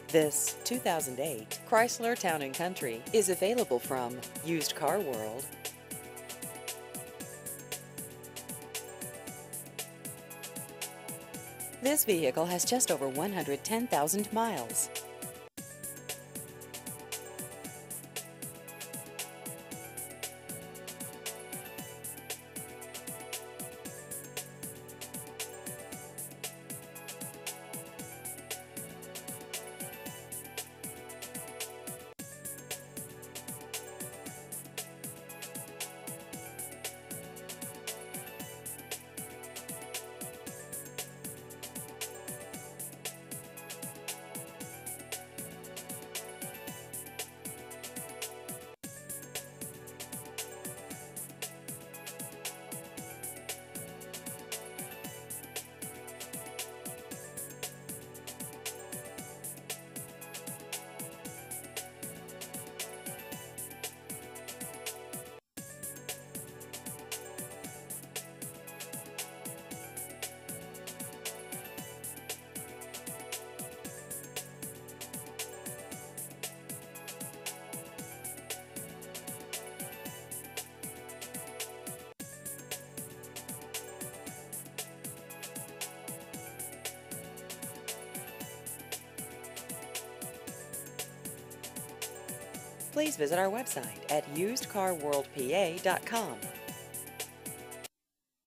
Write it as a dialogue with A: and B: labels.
A: This 2008 Chrysler Town & Country is available from Used Car World. This vehicle has just over 110,000 miles. Please visit our website at usedcarworldpa.com.